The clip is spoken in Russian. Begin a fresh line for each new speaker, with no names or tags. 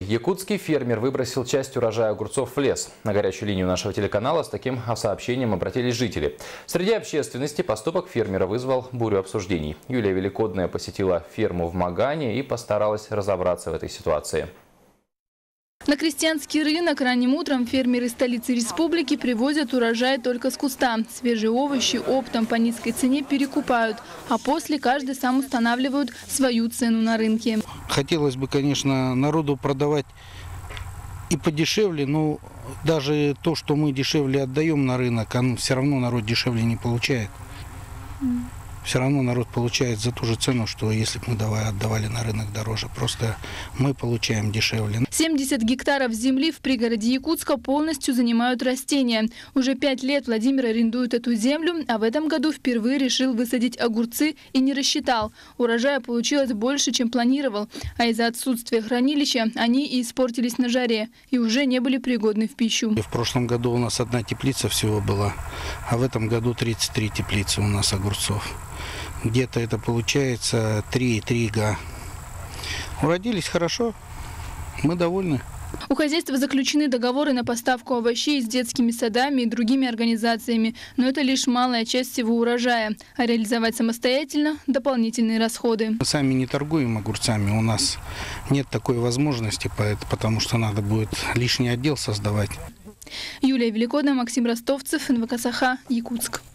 Якутский фермер выбросил часть урожая огурцов в лес. На горячую линию нашего телеканала с таким сообщением обратились жители. Среди общественности поступок фермера вызвал бурю обсуждений. Юлия Великодная посетила ферму в Магане и постаралась разобраться в этой ситуации.
На крестьянский рынок ранним утром фермеры столицы республики привозят урожай только с куста. Свежие овощи оптом по низкой цене перекупают, а после каждый сам устанавливает свою цену на рынке.
Хотелось бы, конечно, народу продавать и подешевле, но даже то, что мы дешевле отдаем на рынок, все равно народ дешевле не получает. Все равно народ получает за ту же цену, что если бы мы отдавали на рынок дороже. Просто мы получаем дешевле.
70 гектаров земли в пригороде Якутска полностью занимают растения. Уже 5 лет Владимир арендует эту землю, а в этом году впервые решил высадить огурцы и не рассчитал. Урожая получилось больше, чем планировал. А из-за отсутствия хранилища они и испортились на жаре и уже не были пригодны в пищу.
В прошлом году у нас одна теплица всего была, а в этом году 33 теплицы у нас огурцов. Где-то это получается 3,3 га. Уродились хорошо, мы довольны.
У хозяйства заключены договоры на поставку овощей с детскими садами и другими организациями. Но это лишь малая часть всего урожая. А реализовать самостоятельно – дополнительные расходы.
Мы сами не торгуем огурцами, у нас нет такой возможности, потому что надо будет лишний отдел создавать.
Юлия Великодная, Максим Ростовцев, НВК Саха, Якутск.